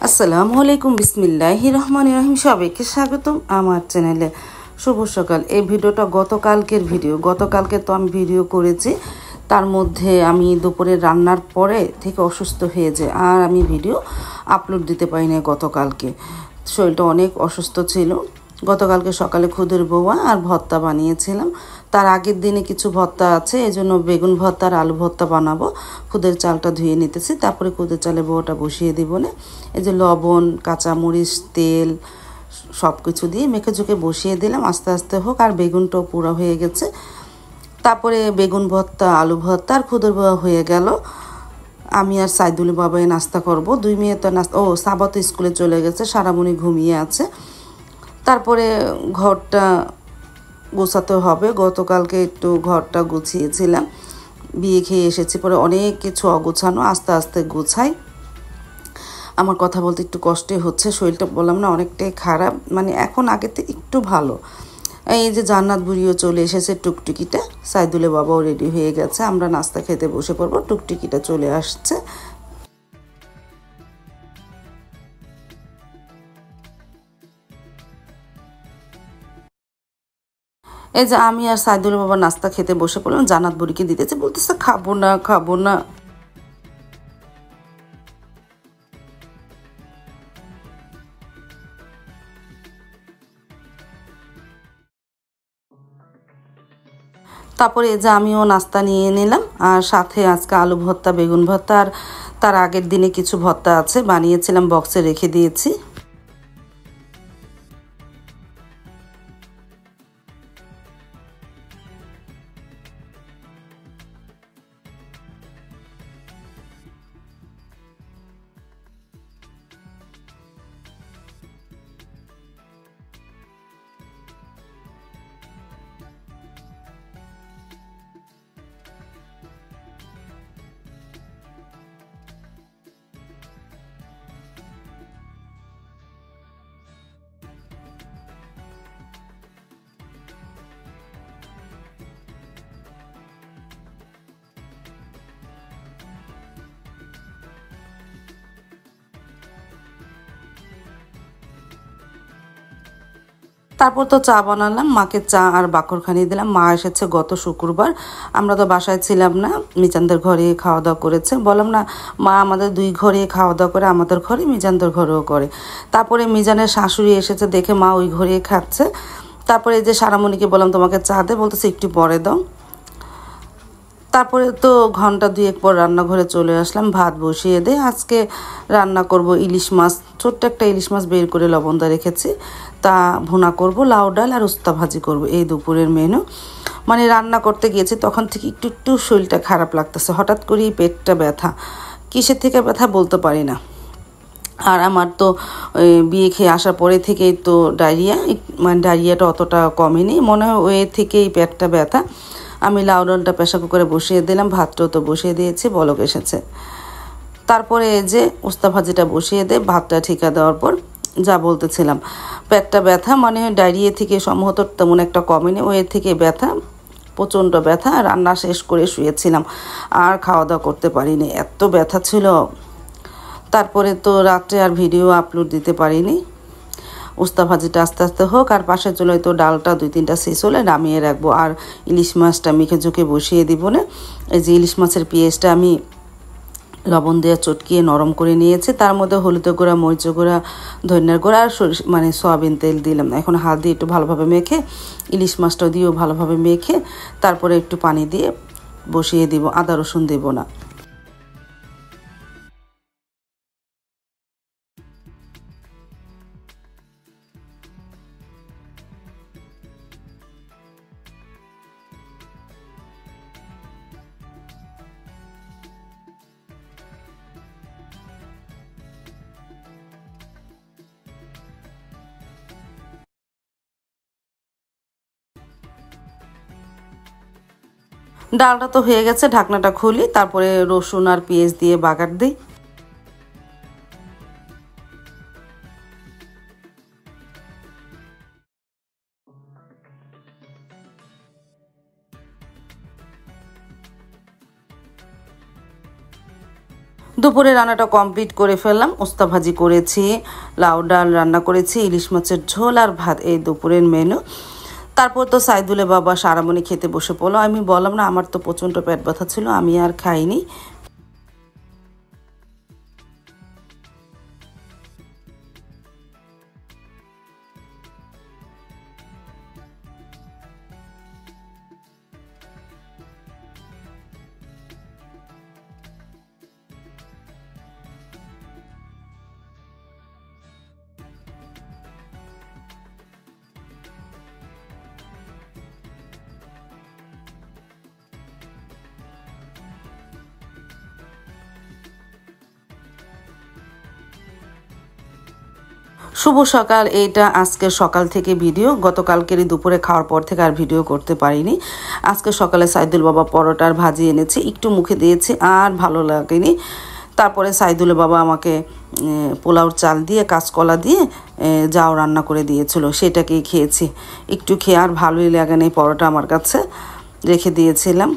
আসসালামু আলাইকুম বিসমিল্লাহির রহমানির রহিম। সবাইকে স্বাগতম আমার চ্যানেলে। শুভ সকাল। এই ভিডিওটা গতকালকের ভিডিও। গতকালকে তো আমি ভিডিও করেছি, তার মধ্যে আমি দুপুরে রান্নার পরে থেকে অসুস্থ হয়ে যায় আর আমি ভিডিও আপলোড দিতে পারি না। গতকালকে শরীরটা অনেক অসুস্থ ছিল। গতকালকে সকালে খুদের বউয়া আর ভর্তা বানিয়েছিলাম। তার আগের দিনে কিছু ভর্তা আছে, এই জন্য বেগুন ভর্তা আর আলু ভর্তা বানাবো। খুদের চালটা ধুয়ে নিতেছি, তারপরে খুদের চালে বউটা বসিয়ে দিব না। এই যে লবণ, কাঁচামরিচ, তেল সব কিছু দিয়ে মেখে ঝুঁকে বসিয়ে দিলাম, আস্তে আস্তে হোক। আর বেগুনটাও পুরো হয়ে গেছে। তারপরে বেগুন ভর্তা, আলু ভর্তা আর খুদের বউয়া হয়ে গেল। আমি আর সাইদুল বাবাই নাস্তা করব। দুই মেয়ে তো নাস্তা, সাবাত স্কুলে চলে গেছে, সারামণি ঘুমিয়ে আছে। তারপরে ঘরটা গোছাতে হবে। গতকালকে একটু ঘরটা গুছিয়েছিলাম, বিয়ে খেয়ে এসেছি, পরে অনেক কিছু অগোছানো, আস্তে আস্তে গোছাই। আমার কথা বলতে একটু কষ্টই হচ্ছে, শরীরটা বললাম না অনেকটাই খারাপ, মানে এখন আগেতে একটু ভালো। এই যে জান্নাত বুড়িও চলে এসেছে, টুকটুকিটা। সাইদুলে বাবাও রেডি হয়ে গেছে, আমরা নাস্তা খেতে বসে পড়বো। টুকটুকিটা চলে আসছে। এই যে আমি আর সাইদুল বাবা নাস্তা খেতে বসে পড়লাম। জান্নাত বুড়িকে দিতেছে, বলতেছে খাবো না খাবো না। তারপরে এই যে আমিও নাস্তা নিয়ে নিলাম, আর সাথে আজকে আলু ভর্তা, বেগুন ভর্তা আর তার আগের দিনে কিছু ভর্তা আছে, বানিয়েছিলাম, বক্সে রেখে দিয়েছি। তারপর তো চা বানালাম, মাকে চা আর বাকরখানি দিলাম। মা এসেছে গত শুক্রবার, আমরা তো বাসায় ছিলাম না, মিজানদের ঘরে খাওয়া দাওয়া করেছে। বললাম না, মা আমাদের দুই ঘরে খাওয়া দাওয়া করে, আমাদের ঘরে মিজানদের ঘরেও করে। তারপরে মিজানের শাশুড়ি এসেছে দেখে মা ওই ঘরে খাচ্ছে। তারপরে যে সারামণিকে বললাম তোমাকে চা দে, বলতেছে একটু পরে দাও। তারপরে তো ঘন্টা দুয়েক পর রান্নাঘরে চলে আসলাম, ভাত বসিয়ে দিয়ে আজকে রান্না করব ইলিশ মাছ। ছোট্ট একটা ইলিশ মাছ বের করে লবণদা রেখেছি, তা ভুনা করব, লাউ ডাল আর উস্তা ভাজি করব, এই দুপুরের মেনু। মানে রান্না করতে গিয়েছি তখন থেকে একটু একটু শরীরটা খারাপ লাগতেছে, হঠাৎ করেই পেটটা ব্যথা, কিসের থেকে ব্যথা বলতে পারি না। আর আমার তো বিয়ে খেয়ে আসার পরে থেকেই তো ডায়রিয়া, মানে ডায়রিয়াটা অতটা কমেনি, মনে হয় ওই থেকেই পেটটা ব্যথা। আমি লাউ ডালটা প্রেসার কুকারে বসিয়ে দিলাম, ভাতটাও তো বসিয়ে দিয়েছি, বলক এসেছে। তারপরে এই যে উস্তা ভাজিটা বসিয়ে দিয়ে ভাতটা ঠিকা দেওয়ার পর যা বলতেছিলাম, পেটটা ব্যথা, মানে ডায়রিয়া থেকে সম্ভবত তেমন একটা কমেনি, ওই থেকে ব্যথা, প্রচণ্ড ব্যথা। রান্না শেষ করে শুয়েছিলাম, আর খাওয়া দাওয়া করতে পারিনি, এত ব্যথা ছিল। তারপরে তো রাত্রে আর ভিডিও আপলোড দিতে পারিনি। উস্তা ভাজিটা আস্তে আস্তে হোক, আর পাশে চুলায় তো ডালটা দুই তিনটা শেষ হলে নামিয়ে রাখবো, আর ইলিশ মাছটা মেখে ঝুঁকে বসিয়ে দিব না। এই যে ইলিশ মাছের পেঁয়াজটা আমি লবণ দিয়ে চটকিয়ে নরম করে নিয়েছি, তার মধ্যে হলুদের গুঁড়া, মরিচ গুঁড়া, ধনিয়ার গুঁড়া আর মানে সয়াবিন তেল দিলাম। এখন হাত দিয়ে একটু ভালোভাবে মেখে, ইলিশ মাছটা দিয়েও ভালোভাবে মেখে, তারপরে একটু পানি দিয়ে বসিয়ে দিব, আদা রসুন দেব না। ডালটা তো হয়ে গেছে, ঢাকনাটা খুলি, তারপরে রসুন আর পেঁয়াজ দিয়ে বাগার দিই। দুপুরে রান্নাটা কমপ্লিট করে ফেললাম। উস্তা ভাজি করেছি, লাউ ডাল রান্না করেছি, ইলিশ মাছের ঝোল আর ভাত, এই দুপুরের মেনু। তারপর তো সাইদুলে বাবা সারামণি খেতে বসে পড়লো। আমি বললাম না আমার তো প্রচণ্ড পেট ব্যথা ছিল, আমি আর খাইনি। শুভ সকাল। এইটা আজকে সকাল থেকে ভিডিও, গতকালকেরই দুপুরে খাওয়ার পর থেকে আর ভিডিও করতে পারিনি। আজকে সকালে সাইদুল বাবা পরোটার ভাজি এনেছে, একটু মুখে দিয়েছি আর ভালো লাগেনি। তারপরে সাইদুল বাবা আমাকে পোলাওর চাল দিয়ে কাঁচকলা দিয়ে যাও রান্না করে দিয়েছিল, সেটাকেই খেয়েছি। একটু খেয়ে আর ভালোই লাগেনি, পরোটা আমার কাছে রেখে দিয়েছিলাম।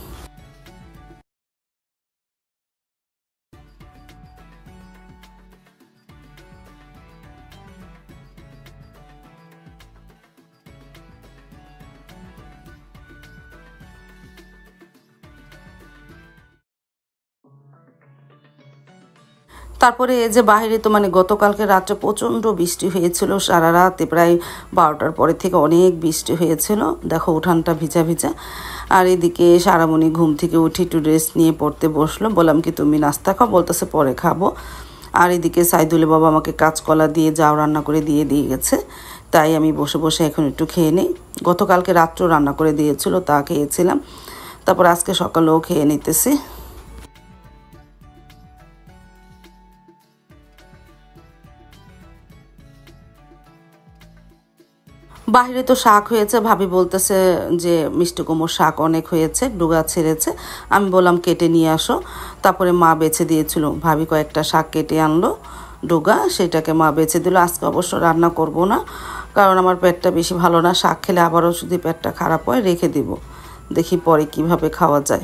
তারপরে এই যে বাইরে তো মানে গতকালকে রাত্রে প্রচণ্ড বৃষ্টি হয়েছিল, সারা রাতে প্রায় 12টার পরে থেকে অনেক বৃষ্টি হয়েছিল। দেখো উঠানটা ভিজা ভিজা। আর এদিকে সারামণি ঘুম থেকে উঠে একটু রেস্ট নিয়ে পড়তে বসলো। বললাম কি তুমি নাস্তা খাও, বলতেছে পরে খাবো। আর এদিকে সাইদুলে বাবা আমাকে কাঁচকলা দিয়ে যাও রান্না করে দিয়ে গেছে, তাই আমি বসে বসে এখন একটু খেয়ে নিই। গতকালকে রাত্রেও রান্না করে দিয়েছিল, তা খেয়েছিলাম। তারপর আজকে সকালেও খেয়ে নিতেছি। বাইরে তো শাক হয়েছে, ভাবি বলতেছে যে মিষ্টি কুমড়োর শাক অনেক হয়েছে, ডুগা ছেড়েছে। আমি বললাম কেটে নিয়ে আসো। তারপরে মা বেছে দিয়েছিল, ভাবি কয়েকটা শাক কেটে আনলো ডুগা, সেটাকে মা বেছে দিল। আজকে অবশ্য রান্না করব না, কারণ আমার পেটটা বেশি ভালো না। শাক খেলে আবারও যদি পেটটা খারাপ হয় রেখে দিব, দেখি পরে কিভাবে খাওয়া যায়।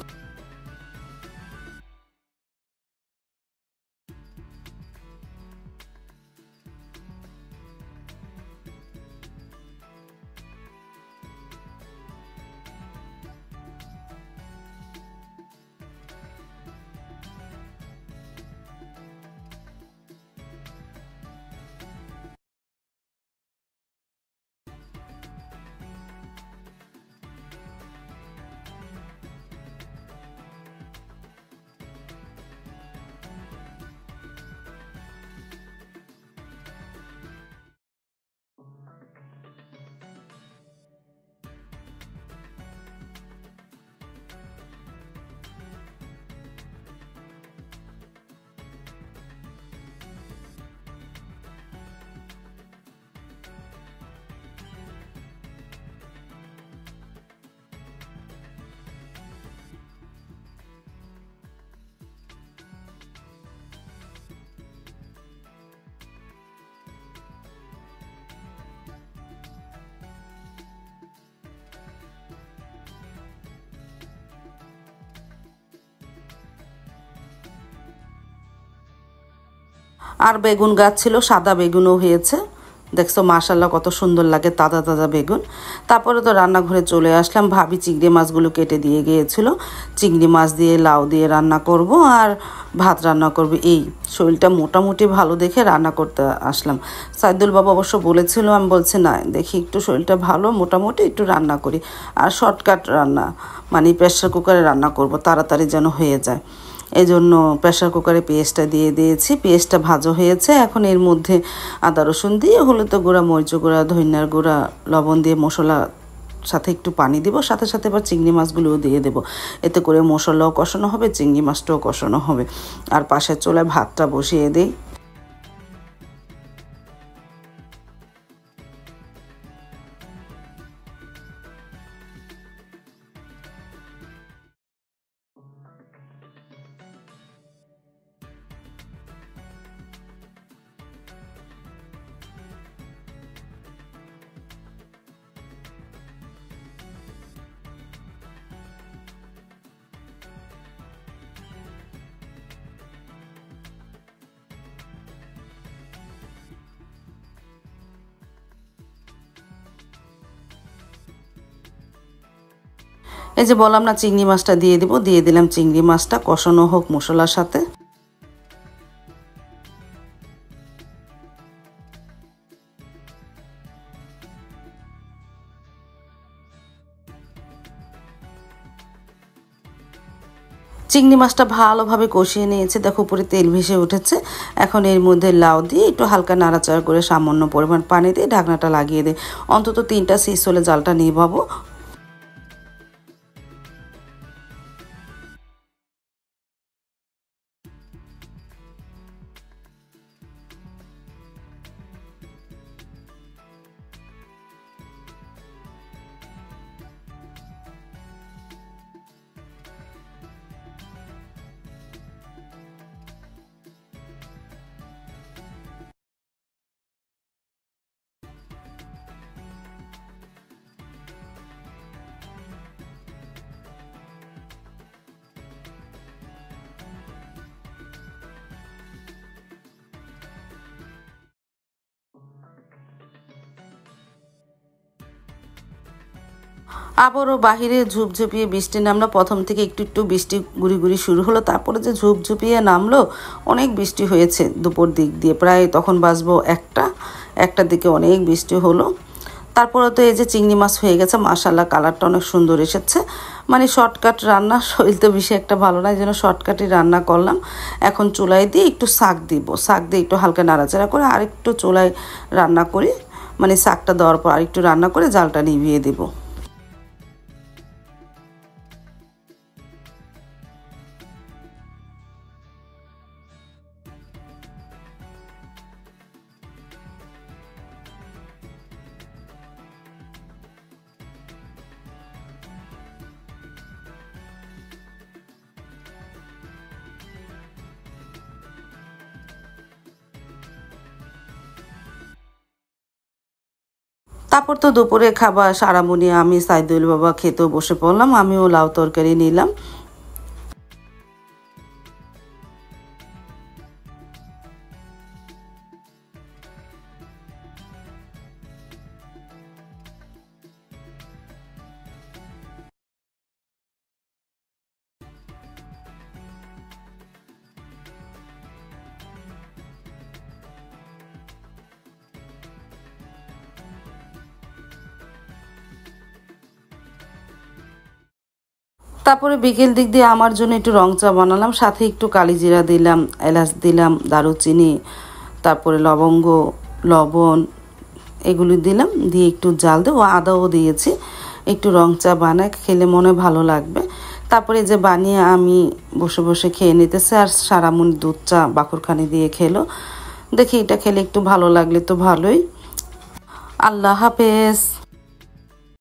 আর বেগুন গাছ ছিল, সাদা বেগুনও হয়েছে। দেখছো মাশাল্লাহ কত সুন্দর লাগে, তাজা তাজা বেগুন। তারপরে তো রান্নাঘরে চলে আসলাম। ভাবি চিংড়ি মাছগুলো কেটে দিয়ে গিয়েছিল, চিংড়ি মাছ দিয়ে লাউ দিয়ে রান্না করব আর ভাত রান্না করব। এই শরীরটা মোটামুটি ভালো দেখে রান্না করতে আসলাম। সাইদুল বাবা অবশ্য বলেছিল, আমি বলছি না, দেখি একটু শরীরটা ভালো মোটামুটি একটু রান্না করি। আর শর্টকাট রান্না, মানে প্রেসার কুকারে রান্না করব, তাড়াতাড়ি যেন হয়ে যায়। এই জন্য প্রেসার কুকারে পেঁয়াজটা দিয়ে দিয়েছি, পেঁয়াজটা ভাজা হয়েছে। এখন এর মধ্যে আদা রসুন দিয়ে হলুদ গুঁড়া, মরিচ গুঁড়া, ধনিয়ার গুঁড়া, লবণ দিয়ে মশলা, সাথে একটু পানি দিব, সাথে সাথে আবার চিংড়ি মাছগুলোও দিয়ে দেবো। এতে করে মশলাও কষানো হবে, চিংড়ি মাছটাও কষানো হবে। আর পাশের চুলায় ভাতটা বসিয়ে দিই। এই যে বললাম না চিংড়ি মাছটা দিয়ে দিব, দিয়ে দিলাম চিংড়ি মাছটা, কষানো হোক মশলার সাথে। চিংড়ি মাছটা ভালোভাবে কষিয়ে নিয়েছে, দেখো উপরে তেল ভেসে উঠেছে। এখন এর মধ্যে লাউ দিয়ে একটু হালকা নাড়াচাড়া করে সামান্য পরিমাণ পানি দিয়ে ঢাকনাটা লাগিয়ে দিই। অন্তত 3টা সিজ হলে জালটা নিভাবো। আবারও বাহিরে ঝুপঝুপিয়ে বৃষ্টি নামলো। প্রথম থেকে একটু একটু বৃষ্টি গুড়ি গুড়ি শুরু হলো, তারপরে যে ঝুপঝুপিয়ে নামলো, অনেক বৃষ্টি হয়েছে দুপুর দিক দিয়ে, প্রায় তখন বাজবো একটার দিকে অনেক বৃষ্টি হলো। তারপরে তো এই যে চিংড়ি মাছ হয়ে গেছে, মাশাআল্লাহ কালারটা অনেক সুন্দর এসেছে। মানে শর্টকাট রান্না, শরীর তো বেশি একটা ভালো না, এই জন্য শর্টকাটই রান্না করলাম। এখন চুলায় দিয়ে একটু শাক দিব, শাক দিয়ে একটু হালকা নাড়াচাড়া করে আরেকটু চুলায় রান্না করি, মানে শাকটা দেওয়ার পর আরেকটু রান্না করে জালটা নিভিয়ে দেবো। তারপর তো দুপুরে খাবার সারামুনি আমি সাইদুল বাবা খেতেও বসে পড়লাম, আমিও লাউ তরকারি নিলাম। তারপরে বিকেল দিক দিয়ে আমার জন্য একটু রং চা বানালাম, সাথে একটু কালিজিরা দিলাম, এলাচ দিলাম, দারুচিনি, তারপরে লবঙ্গ, লবণ এগুলি দিলাম, দিয়ে একটু জাল দিয়ে ও আদাও দিয়েছি। একটু রং চা বানায় খেলে মনে ভালো লাগবে। তারপরে যে বানিয়ে আমি বসে বসে খেয়ে নিতেছে, আর সারামুনি দুধ চা বাকরখানি দিয়ে খেলো। দেখি এটা খেলে একটু ভালো লাগলে তো ভালোই। আল্লাহ হাফেজ।